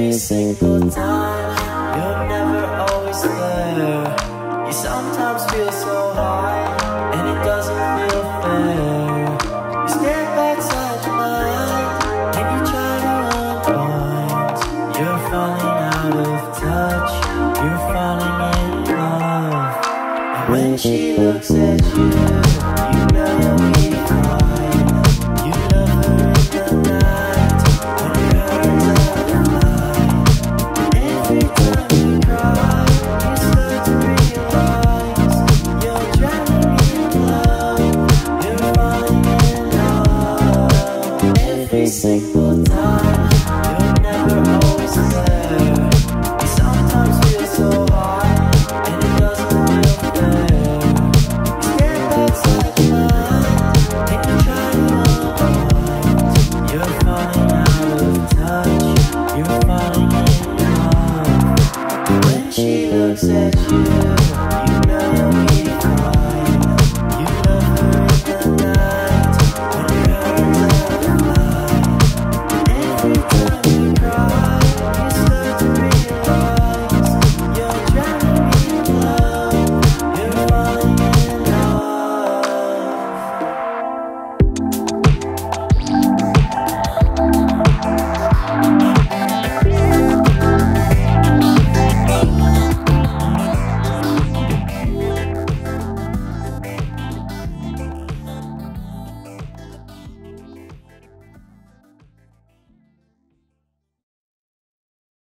every single time. You're never always there. You sometimes feel so high, and it doesn't feel fair. You step outside your mind, and you try to unwind. You're falling out of touch, you're falling in love. And when she looks at you,